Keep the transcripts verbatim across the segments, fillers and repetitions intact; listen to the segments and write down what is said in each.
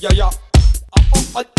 ややあああ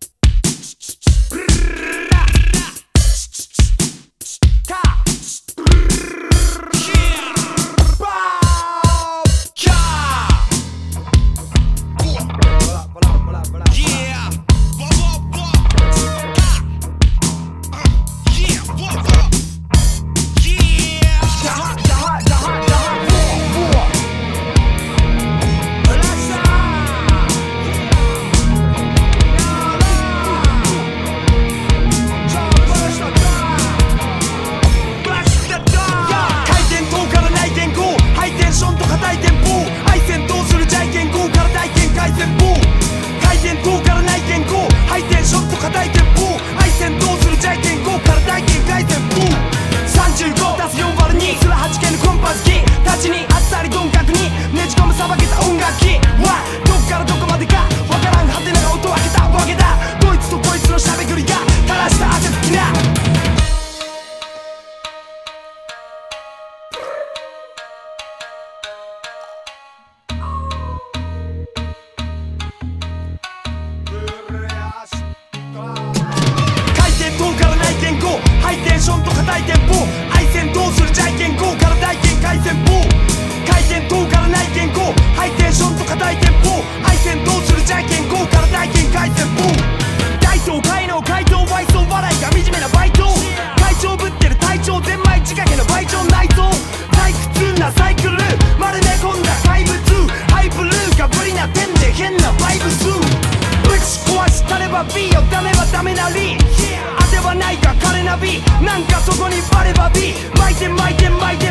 大テンポ愛線どうするじゃいけんこから大剣回線棒回転塔から内見こハイテンションとか大テンポ愛線どうするじゃいけんこから大剣回線棒大東海の怪盗倍増笑いが惨めなバイト会長ぶってる体調ゼンマイ仕掛けの倍長内臓退屈なサイクル丸め込んだ怪物ハイブルーがブリな点で変なバイブスぶち壊したれば B よダメはダメなり当てはないか彼ナビなんかそこにバレば B 巻いて巻いて巻いて